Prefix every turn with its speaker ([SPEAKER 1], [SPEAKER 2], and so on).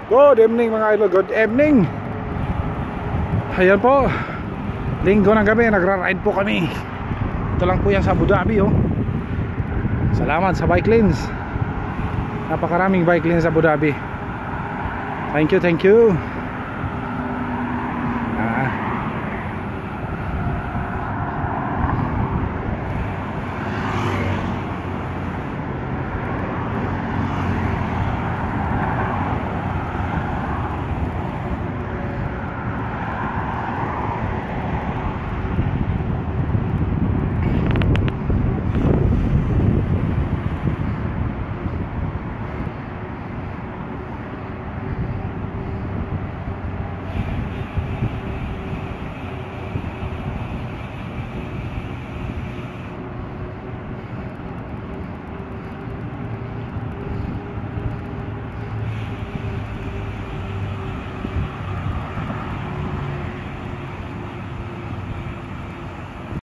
[SPEAKER 1] Good evening mga idol, good evening. Ayan po, linggo ng gabi, nagra-ride po kami. Ito lang po yan sa Abu Dhabi oh. Salamat sa bike lanes. Napakaraming bike lanes sa Abu Dhabi. Thank you, thank you.